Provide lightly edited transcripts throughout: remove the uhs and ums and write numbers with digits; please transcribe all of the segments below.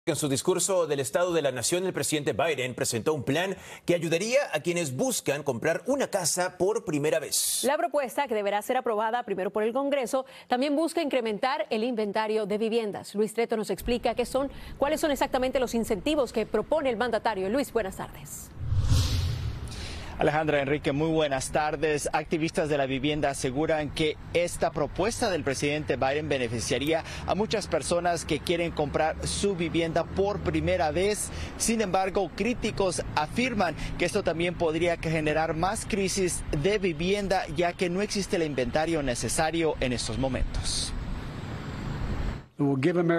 En su discurso del Estado de la Nación, el presidente Biden presentó un plan que ayudaría a quienes buscan comprar una casa por primera vez. La propuesta, que deberá ser aprobada primero por el Congreso, también busca incrementar el inventario de viviendas. Luis Treto nos explica cuáles son exactamente los incentivos que propone el mandatario. Luis, buenas tardes. Alejandra, Enrique, muy buenas tardes. Activistas de la vivienda aseguran que esta propuesta del presidente Biden beneficiaría a muchas personas que quieren comprar su vivienda por primera vez. Sin embargo, críticos afirman que esto también podría generar más crisis de vivienda, ya que no existe el inventario necesario en estos momentos. Un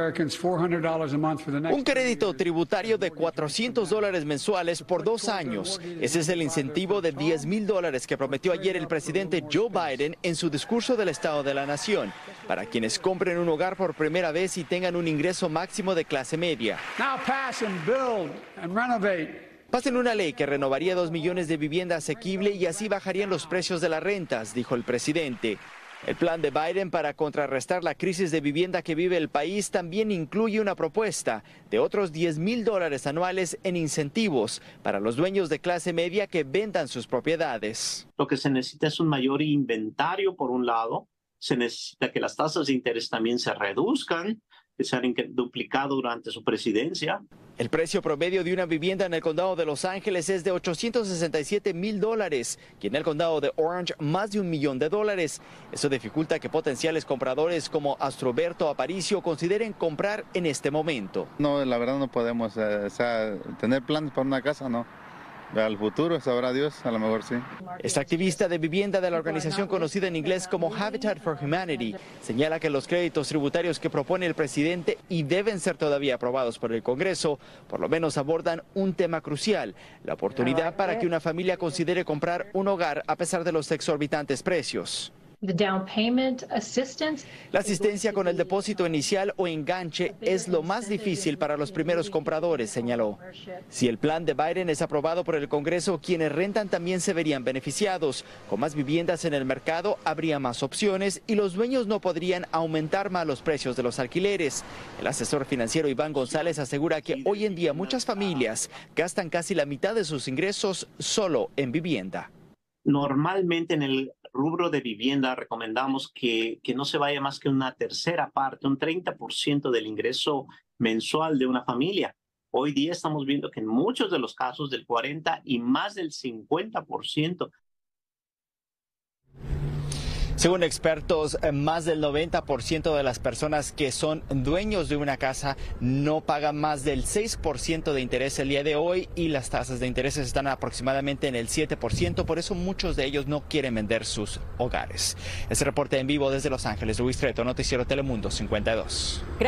crédito tributario de $400 mensuales por 2 años. Ese es el incentivo de $10,000 que prometió ayer el presidente Joe Biden en su discurso del Estado de la Nación, para quienes compren un hogar por primera vez y tengan un ingreso máximo de clase media. Pasen una ley que renovaría 2 millones de vivienda asequible y así bajarían los precios de las rentas, dijo el presidente. El plan de Biden para contrarrestar la crisis de vivienda que vive el país también incluye una propuesta de otros $10,000 anuales en incentivos para los dueños de clase media que vendan sus propiedades. Lo que se necesita es un mayor inventario, por un lado. Se necesita que las tasas de interés también se reduzcan, que se han duplicado durante su presidencia. El precio promedio de una vivienda en el condado de Los Ángeles es de $867,000 y en el condado de Orange más de $1 millón. Eso dificulta que potenciales compradores como Astroberto Aparicio consideren comprar en este momento. No, la verdad no podemos tener planes para una casa, no. Al futuro, sabrá Dios, a lo mejor sí. Esta activista de vivienda de la organización conocida en inglés como Habitat for Humanity señala que los créditos tributarios que propone el presidente y deben ser todavía aprobados por el Congreso, por lo menos abordan un tema crucial, la oportunidad para que una familia considere comprar un hogar a pesar de los exorbitantes precios. La asistencia con el depósito inicial o enganche es lo más difícil para los primeros compradores, señaló. Si el plan de Biden es aprobado por el Congreso, quienes rentan también se verían beneficiados. Con más viviendas en el mercado, habría más opciones y los dueños no podrían aumentar más los precios de los alquileres. El asesor financiero Iván González asegura que hoy en día muchas familias gastan casi la mitad de sus ingresos solo en vivienda. Normalmente en el rubro de vivienda recomendamos que no se vaya más que una tercera parte, un 30% del ingreso mensual de una familia. Hoy día estamos viendo que en muchos de los casos del 40% y más del 50%. Según expertos, más del 90% de las personas que son dueños de una casa no pagan más del 6% de interés el día de hoy y las tasas de interés están aproximadamente en el 7%. Por eso muchos de ellos no quieren vender sus hogares. Este reporte en vivo desde Los Ángeles, Luis Treto, Noticiero Telemundo 52.